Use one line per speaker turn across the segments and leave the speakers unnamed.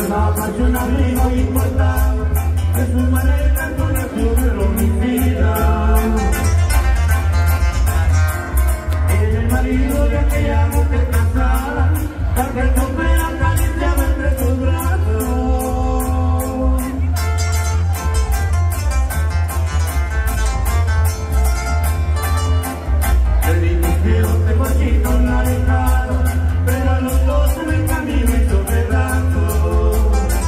apasionable y no importa que su maleta con el número homicida. Es el marido de aquella mujer casada, tal que el chofer acariciaba entre sus brazos. Le dimos de cochito en la dejada, pero a los dos en el camino hizo pedazos.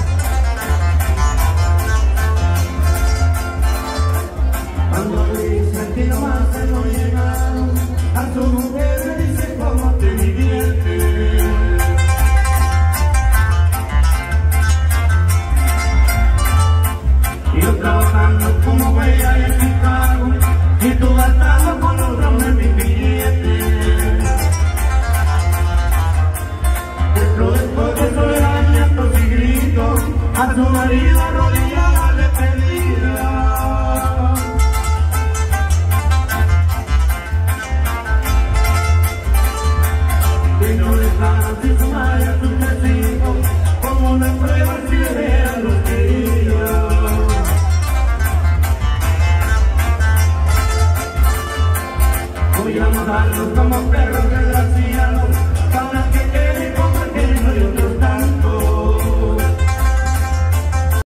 Cuando le sentí nomás se lo llegaron, a su mujer le dice cómo te diviertes. Y yo trabajando como güey allá en Chicago, y tú gastando con los drones en mi billete. Después de soledad, llantos y gritos, a su marido arrodillada le pedía. Que no dejaran sin su madre a sus tres hijos, como una prueba si de veras los quería. Voy a matarlos como perros desgraciados,